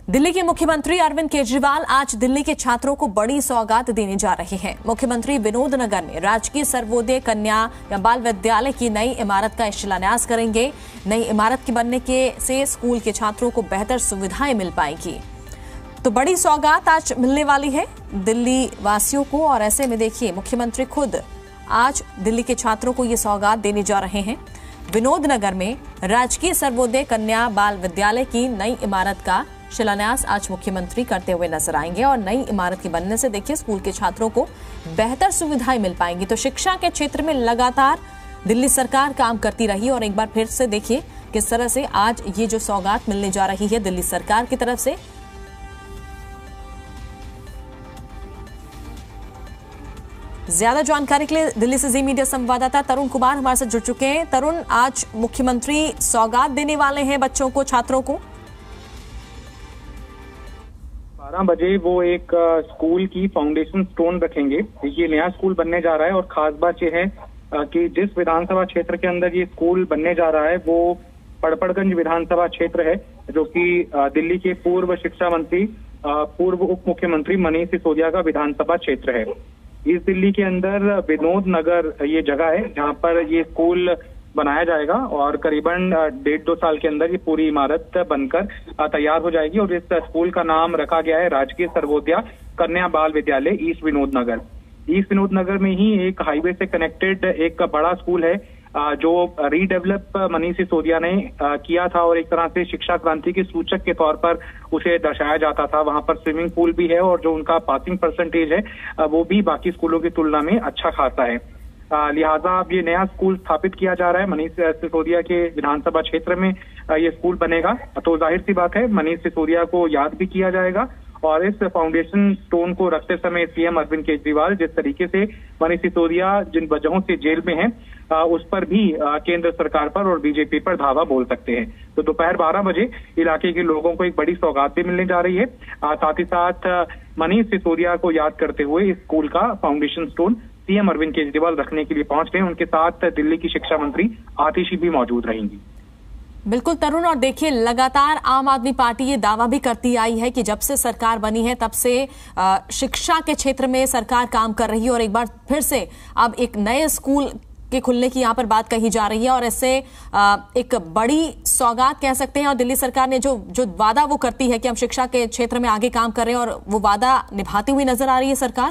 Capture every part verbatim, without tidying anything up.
दिल्ली के मुख्यमंत्री अरविंद केजरीवाल आज दिल्ली के छात्रों को बड़ी सौगात देने जा रहे हैं। मुख्यमंत्री विनोद नगर में राजकीय सर्वोदय कन्या या बाल विद्यालय की नई इमारत का शिलान्यास करेंगे। नई इमारत के बनने के से स्कूल के छात्रों को बेहतर सुविधाएं मिल पाएंगी। तो बड़ी सौगात आज मिलने वाली है दिल्ली वासियों को, और ऐसे में देखिए मुख्यमंत्री खुद आज दिल्ली के छात्रों को ये सौगात देने जा रहे हैं। विनोद नगर में राजकीय सर्वोदय कन्या बाल विद्यालय की नई इमारत का शिलान्यास आज मुख्यमंत्री करते हुए नजर आएंगे, और नई इमारत के बनने से देखिए स्कूल के छात्रों को बेहतर सुविधाएं मिल पाएंगी। तो शिक्षा के क्षेत्र में लगातार दिल्ली सरकार काम करती रही, और एक बार फिर से देखिए किस तरह से आज ये जो सौगात मिलने जा रही है दिल्ली सरकार की तरफ से। ज्यादा जानकारी के लिए दिल्ली से जी मीडिया संवाददाता तरुण कुमार हमारे साथ जुड़ चुके हैं। तरुण, आज मुख्यमंत्री सौगात देने वाले हैं बच्चों को, छात्रों को। बारह बजे वो एक स्कूल की फाउंडेशन स्टोन रखेंगे। ये नया स्कूल बनने जा रहा है, और खास बात यह है कि जिस विधानसभा क्षेत्र के अंदर ये स्कूल बनने जा रहा है वो पड़पड़गंज विधानसभा क्षेत्र है, जो कि दिल्ली के पूर्व शिक्षा मंत्री पूर्व उप मुख्यमंत्री मनीष सिसोदिया का विधानसभा क्षेत्र है। इस दिल्ली के अंदर विनोद नगर ये जगह है जहां पर ये स्कूल बनाया जाएगा, और करीबन डेढ़ दो साल के अंदर ये पूरी इमारत बनकर तैयार हो जाएगी। और इस स्कूल का नाम रखा गया है राजकीय सर्वोदय कन्या बाल विद्यालय ईस्ट विनोद नगर। ईस्ट विनोद नगर में ही एक हाईवे से कनेक्टेड एक बड़ा स्कूल है जो रीडेवलप मनीष सिसोदिया ने किया था, और एक तरह से शिक्षा क्रांति के सूचक के तौर पर उसे दर्शाया जाता था। वहां पर स्विमिंग पूल भी है, और जो उनका पासिंग परसेंटेज है वो भी बाकी स्कूलों की तुलना में अच्छा खासा है। लिहाजा अब ये नया स्कूल स्थापित किया जा रहा है मनीष सिसोदिया के विधानसभा क्षेत्र में ये स्कूल बनेगा। तो जाहिर सी बात है मनीष सिसोदिया को याद भी किया जाएगा, और इस फाउंडेशन स्टोन को रखते समय सीएम अरविंद केजरीवाल जिस तरीके से मनीष सिसोदिया जिन वजहों से जेल में हैं उस पर भी केंद्र सरकार पर और बीजेपी पर धावा बोल सकते हैं। तो दोपहर बारह बजे इलाके के लोगों को एक बड़ी सौगात भी मिलने जा रही है। साथ ही साथ मनीष सिसोदिया को याद करते हुए इस स्कूल का foundation stone CM Arvind Kejriwal रखने के लिए पहुंच गए। उनके साथ दिल्ली की शिक्षा मंत्री आतिशी भी मौजूद रहेंगी। बिल्कुल तरुण, और देखिए लगातार आम आदमी पार्टी ये दावा भी करती आई है कि जब से सरकार बनी है तब से शिक्षा के क्षेत्र में सरकार काम कर रही है, और एक बार फिर से अब एक नए स्कूल के खुलने की यहाँ पर बात कही जा रही है, और इससे एक बड़ी सौगात कह सकते हैं। और दिल्ली सरकार ने जो जो वादा वो करती है कि हम शिक्षा के क्षेत्र में आगे काम कर रहे हैं, और वो वादा निभाती हुई नजर आ रही है सरकार।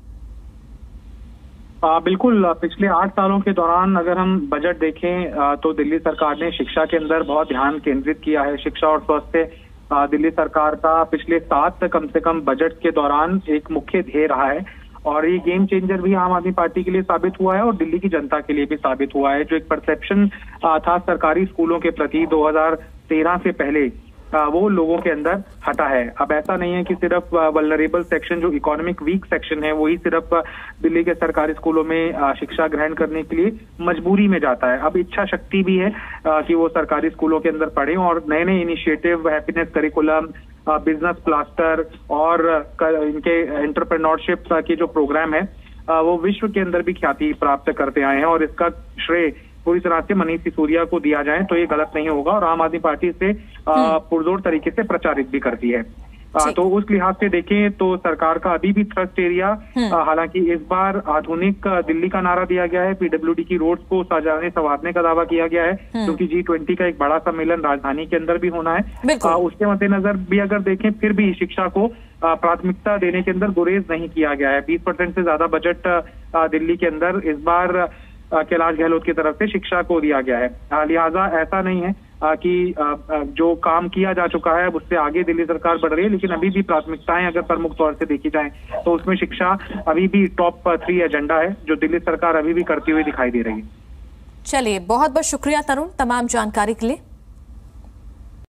आ, बिल्कुल, पिछले आठ सालों के दौरान अगर हम बजट देखें आ, तो दिल्ली सरकार ने शिक्षा के अंदर बहुत ध्यान केंद्रित किया है। शिक्षा और स्वास्थ्य दिल्ली सरकार का पिछले सात कम से कम बजट के दौरान एक मुख्य ध्येय रहा है, और ये गेम चेंजर भी आम आदमी पार्टी के लिए साबित हुआ है और दिल्ली की जनता के लिए भी साबित हुआ है। जो एक परसेप्शन था सरकारी स्कूलों के प्रति दो हज़ार तेरह से पहले, वो लोगों के अंदर हटा है। अब ऐसा नहीं है कि सिर्फ वल्नरेबल सेक्शन, जो इकोनॉमिक वीक सेक्शन है, वही सिर्फ दिल्ली के सरकारी स्कूलों में शिक्षा ग्रहण करने के लिए मजबूरी में जाता है। अब इच्छा शक्ति भी है कि वो सरकारी स्कूलों के अंदर पढ़ें, और नए नए initiative, happiness curriculum, business blasters और इनके एंटरप्रेन्योरशिप के जो प्रोग्राम है वो विश्व के अंदर भी ख्याति प्राप्त करते आए हैं, और इसका श्रेय पूरी तरह से मनीष सिसोदिया को दिया जाए तो ये गलत नहीं होगा। और आम आदमी पार्टी इसे पुरजोर तरीके से प्रचारित भी करती है। आ, तो उस लिहाज से देखें तो सरकार का अभी भी थ्रस्ट एरिया, हालांकि इस बार आधुनिक दिल्ली का नारा दिया गया है, पीडब्ल्यूडी की रोड्स को सजाने संवारने का दावा किया गया है, क्योंकि जी ट्वेंटी का एक बड़ा सम्मेलन राजधानी के अंदर भी होना है। आ, उसके मद्देनजर भी अगर देखें फिर भी शिक्षा को प्राथमिकता देने के अंदर गुरेज नहीं किया गया है। बीस परसेंट से ज्यादा बजट दिल्ली के अंदर इस बार कैलाश गहलोत की तरफ से शिक्षा को दिया गया है। लिहाजा ऐसा नहीं है कि जो काम किया जा चुका है उससे आगे दिल्ली सरकार बढ़ रही है, लेकिन अभी भी प्राथमिकताएं अगर प्रमुख तौर से देखी जाए तो उसमें शिक्षा अभी भी टॉप थ्री एजेंडा है, जो दिल्ली सरकार अभी भी करती हुई दिखाई दे रही है। चलिए, बहुत बहुत शुक्रिया तरुण तमाम जानकारी के लिए।